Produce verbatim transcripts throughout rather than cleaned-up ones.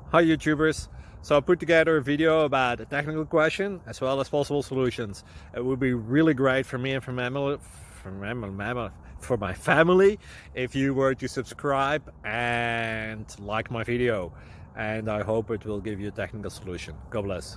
Hi YouTubers. So I put together a video about a technical question as well as possible solutions. It would be really great for me and for my for for my family if you were to subscribe and like my video, and I hope it will give you a technical solution. God bless.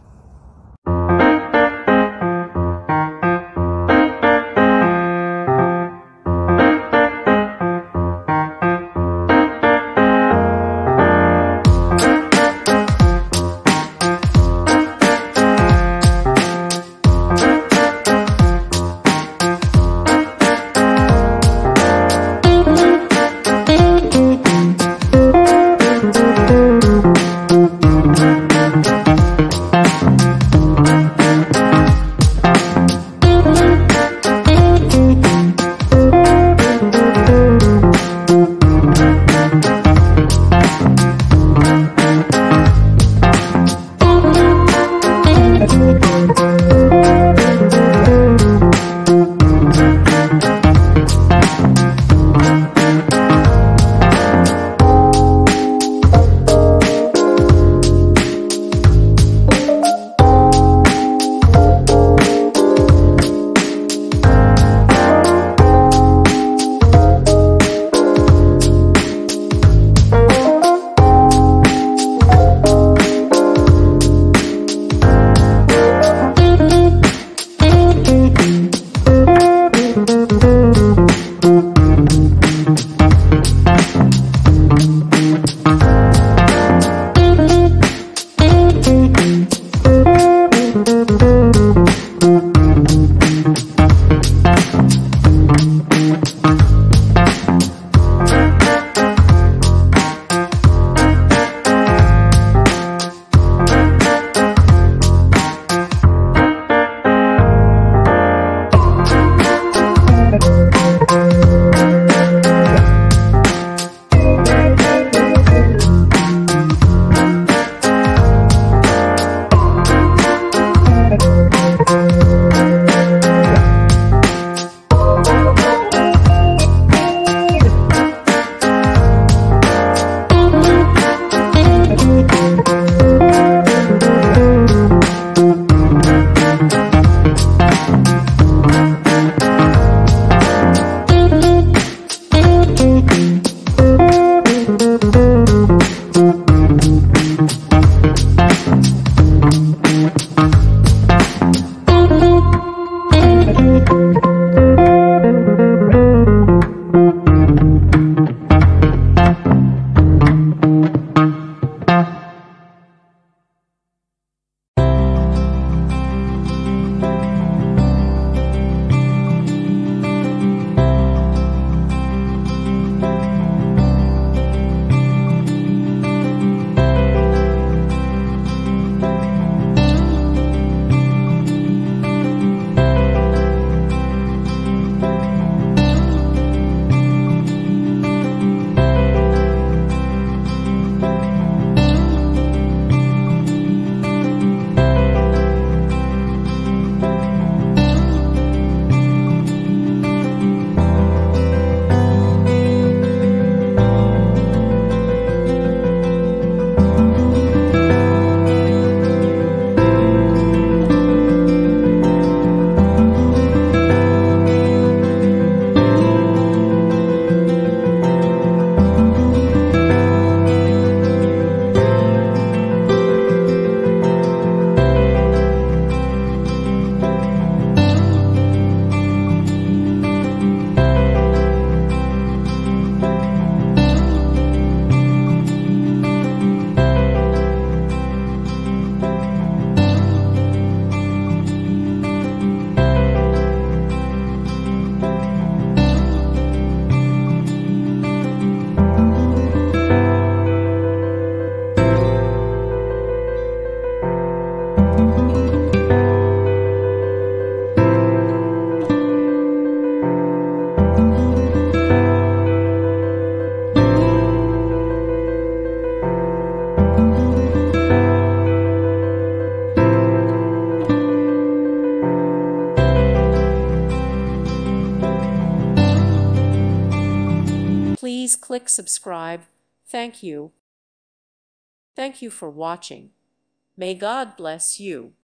Please click subscribe. Thank you. Thank you for watching. May God bless you.